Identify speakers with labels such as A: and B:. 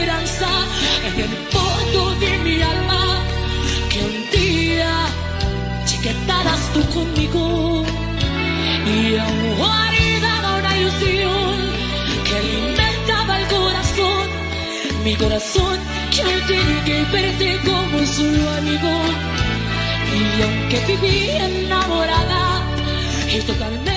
A: esperanza en el fondo de mi alma, que un día estarás tú conmigo. Y aún guardaba una ilusión que alimentaba el corazón, mi corazón que hoy tiene que verte como solo amigo. Y aunque viví enamorada y totalmente